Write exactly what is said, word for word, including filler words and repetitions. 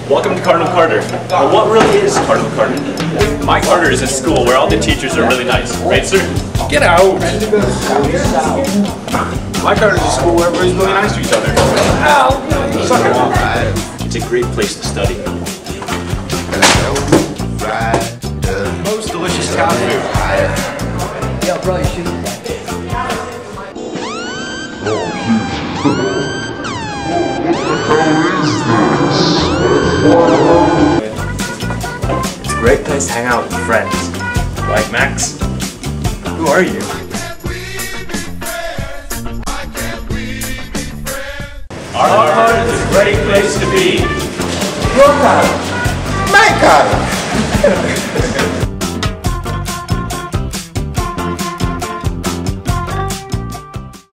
Welcome to Cardinal Carter. Well, what really is Cardinal Carter? My Carter is a school where all the teachers are really nice, right, sir? Get out! My Carter is a school where everybody's really nice to each other. Ow! Suck it off. It's a great place to study. Most delicious cow food. Yo, bro, you should. It's a great place to hang out with friends. Like Max. Who are you? Our heart is a great place to be. Your Carter. My Carter.